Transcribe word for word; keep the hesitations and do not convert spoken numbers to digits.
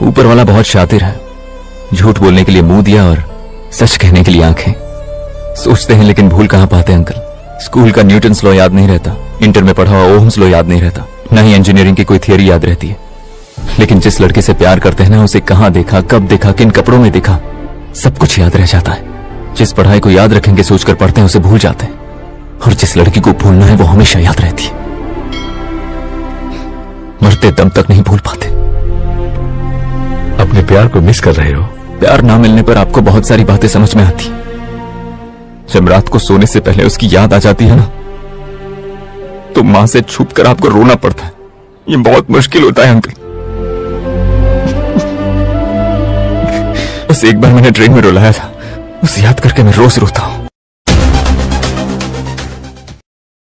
ऊपर वाला बहुत शातिर है, झूठ बोलने के लिए मुंह दिया और सच कहने के लिए आंखें। सोचते हैं लेकिन भूल कहां पाते अंकल। स्कूल का न्यूटन्स लॉ याद नहीं रहता, इंटर में पढ़ा हुआ ओहम्स लॉ याद नहीं रहता, न ही इंजीनियरिंग की कोई थियरी याद रहती है। लेकिन जिस लड़के से प्यार करते हैं ना, उसे कहां देखा, कब देखा, किन कपड़ों में देखा, सब कुछ याद रह जाता है। जिस पढ़ाई को याद रखेंगे सोचकर पढ़ते हैं, उसे भूल जाते हैं। और जिस लड़की को भूलना है वो हमेशा याद रहती है। मरते दम तक नहीं भूल पाते। अपने प्यार को मिस कर रहे हो? प्यार ना मिलने पर आपको बहुत सारी बातें समझ में आती। जब रात को सोने से पहले उसकी याद आ जाती है ना, तो मां से छुप कर आपको रोना पड़ता है। ये बहुत मुश्किल होता है अंकल। बस एक बार मैंने ट्रेन में रुलाया था, उसे याद करके मैं रोज रोता हूं।